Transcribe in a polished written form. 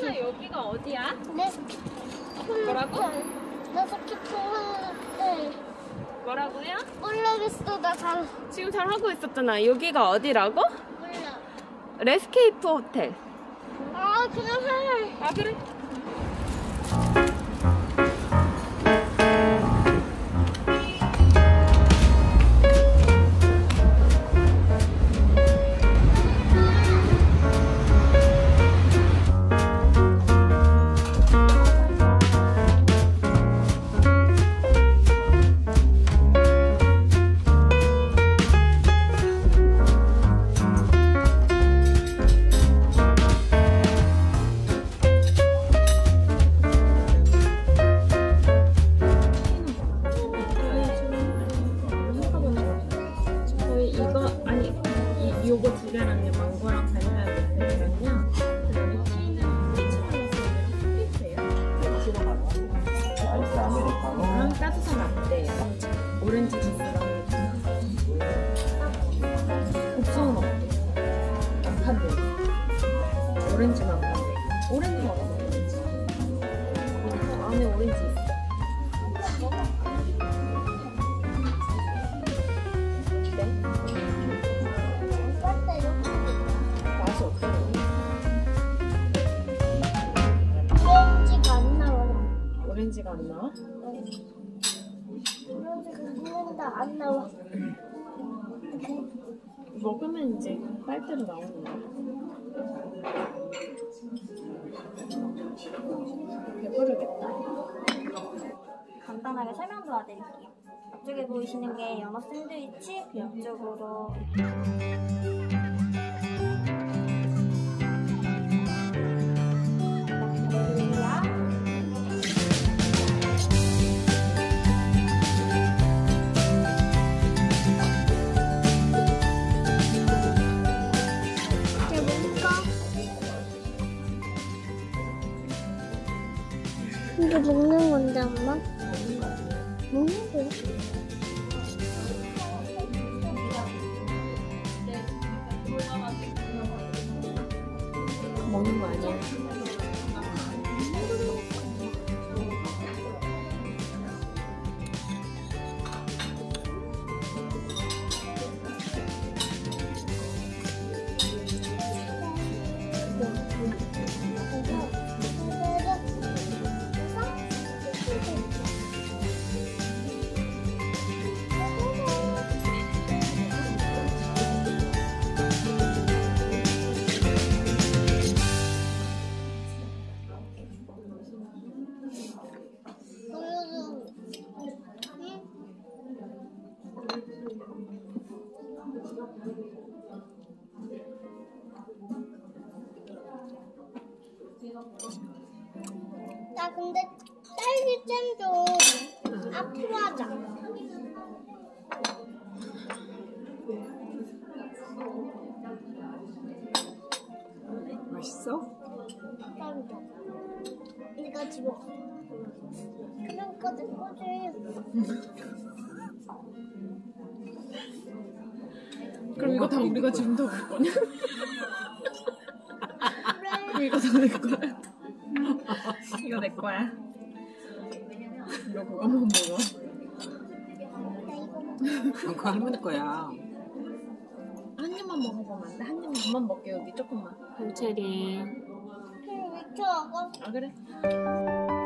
소연아 여기가 어디야? 네. 뭐라고? 나 스키트 하는데 뭐라고요? 모르겠어. 나 잘 지금 잘 하고 있었잖아. 여기가 어디라고? 몰라. 레스케이프 호텔. 아 그냥 해. 아 그래? 요거 두 개랑요, 망고랑 바닐라 라떼랑요. 그다음에 티는 피치 발라서 스피스예요. 아이스 아메리카노. 따뜻한 라떼, 오렌지 주스랑 복숭아 먹게. 판데 오렌지만 판데. 오렌지 먹어. 안에 오렌지 있어. 맛이 어때요? 오렌지가 안 나와. 오렌지가 안 나와? 오렌지가 있는데 안 나와. 먹으면 이제 빨대로 나오는 거야. 배부르겠다. 간단하게 설명 도와드릴게요. 앞쪽에 보이시는 게 연어 샌드위치, 옆쪽으로 이게 먹는 건데, 엄마? 먹는 거야? 먹는 거 아니야? 나 근데 딸기잼 좀 앞으로 하자. 맛있어? 딸기잼. 이거 집어. 그냥 꺼내 거지. 그럼 이거 다 우리가 지금 다 먹을 거냐? 그래. 이거 다 내 거야? 이거 내 거야? 너 그거만 먹어. 나 이거 먹어. 그거 할머니 거야. 한 입만 먹어보면 안 돼? 한 입만 먹게 여기 조금만. 한채리. 그럼 위쳐 먹어. 아 그래?